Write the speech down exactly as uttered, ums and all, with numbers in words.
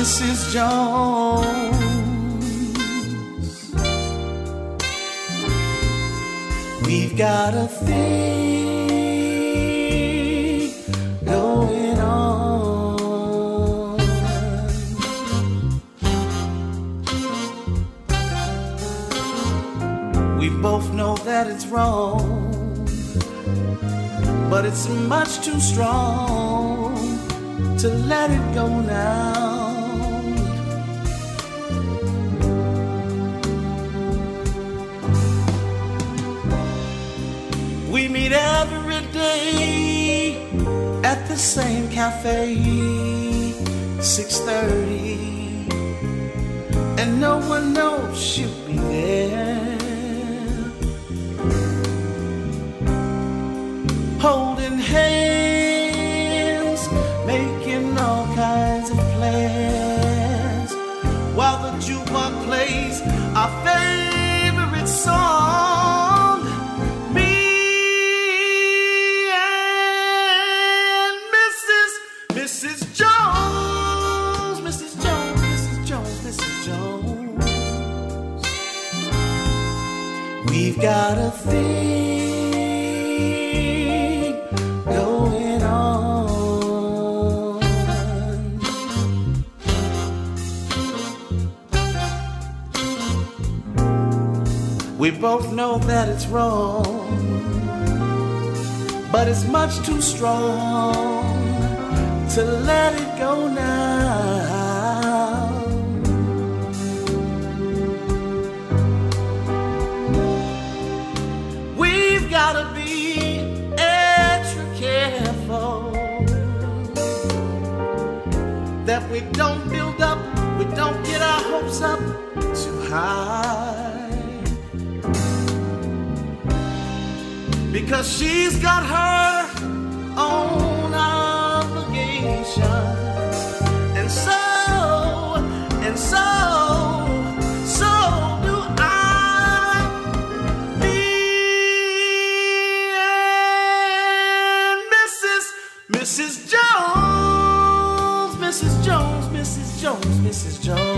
Missus Jones. We've got a thing going on. We both know that it's wrong, but it's much too strong to let it go now. We meet every day at the same cafe, six thirty, and no one knows she'll be there, holding hands, making all kinds of plans, while the jukebox plays our favorite song. Me and Missus Missus Jones, Missus Jones, Missus Jones, Missus Jones. We've got a thing going on. We both know that it's wrong, but it's much too strong to let it go now. We've gotta be extra careful that we don't build up, we don't get our hopes up too high, because she's got her own obligation, and so, and so, so do I. Me and Missus Missus Jones, Missus Jones, Missus Jones, Missus Jones.